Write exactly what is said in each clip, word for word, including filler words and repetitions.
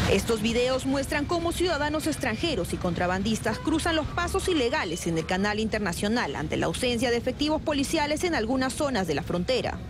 Estos videos muestran cómo ciudadanos extranjeros y contrabandistas cruzan los pasos ilegales en el canal internacional ante la ausencia de efectivos policiales en algunas zonas de la frontera.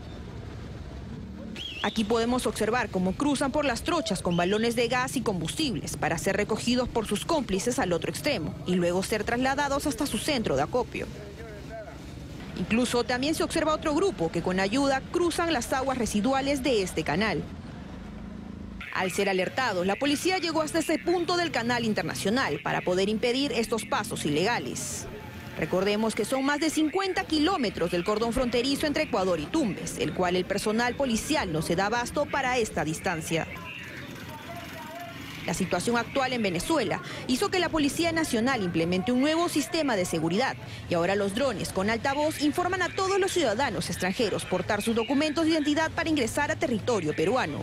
Aquí podemos observar cómo cruzan por las trochas con balones de gas y combustibles para ser recogidos por sus cómplices al otro extremo y luego ser trasladados hasta su centro de acopio. Incluso también se observa otro grupo que con ayuda cruzan las aguas residuales de este canal. Al ser alertados, la policía llegó hasta ese punto del canal internacional para poder impedir estos pasos ilegales. Recordemos que son más de cincuenta kilómetros del cordón fronterizo entre Ecuador y Tumbes, el cual el personal policial no se da abasto para esta distancia. La situación actual en Venezuela hizo que la Policía Nacional implemente un nuevo sistema de seguridad y ahora los drones con altavoz informan a todos los ciudadanos extranjeros portar sus documentos de identidad para ingresar a territorio peruano.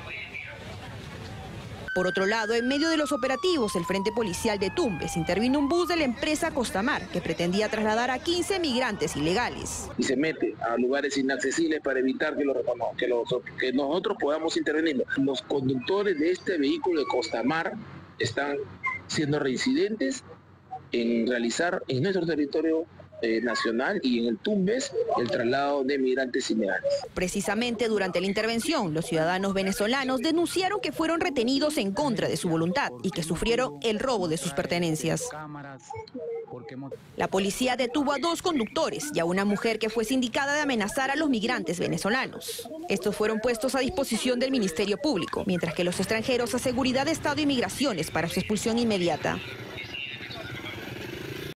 Por otro lado, en medio de los operativos, el Frente Policial de Tumbes intervino un bus de la empresa Costamar que pretendía trasladar a quince migrantes ilegales. Y se mete a lugares inaccesibles para evitar que, lo que, los, que nosotros podamos intervenir. Los conductores de este vehículo de Costamar están siendo reincidentes en realizar en nuestro territorio Eh, nacional y en el Tumbes el traslado de migrantes ilegales. Precisamente durante la intervención, los ciudadanos venezolanos denunciaron que fueron retenidos en contra de su voluntad y que sufrieron el robo de sus pertenencias. La policía detuvo a dos conductores y a una mujer que fue sindicada de amenazar a los migrantes venezolanos. Estos fueron puestos a disposición del Ministerio Público, mientras que los extranjeros a Seguridad de Estado y Migraciones para su expulsión inmediata.